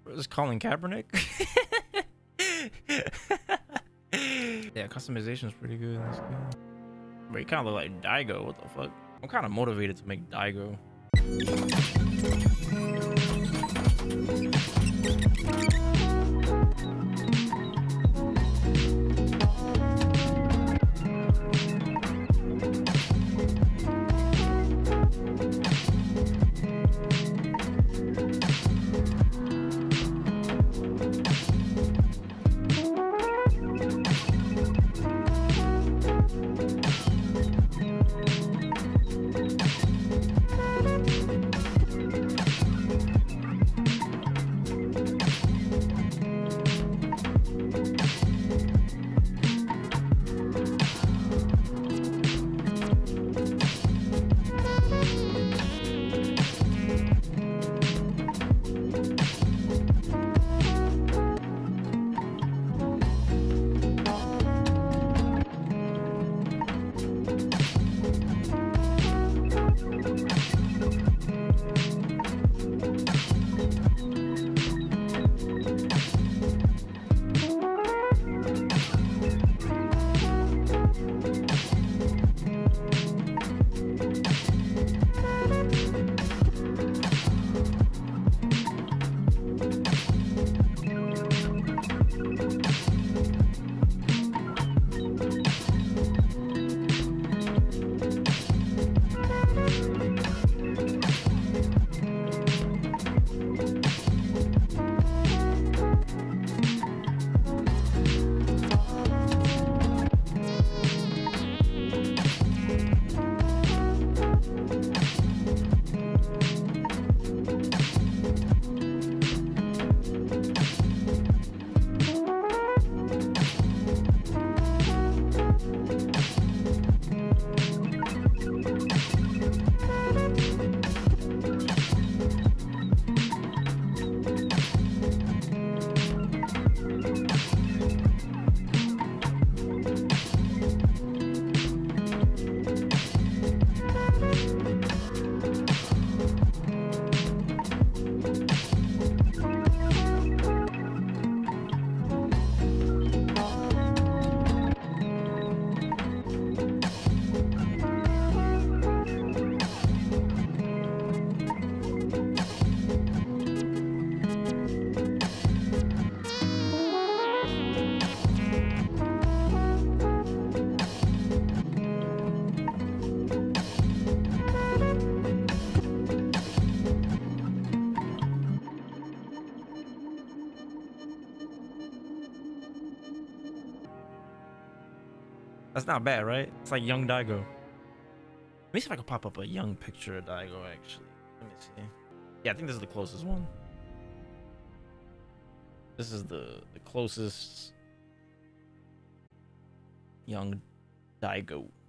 Is Colin Kaepernick? Yeah, customization is pretty good. That's good. But you kind of look like Daigo. What the fuck? I'm kind of motivated to make Daigo. That's not bad, right? It's like young Daigo. Let me see if I can pop up a young picture of Daigo, actually. Let me see. Yeah, I think this is the closest one. This is the closest young Daigo.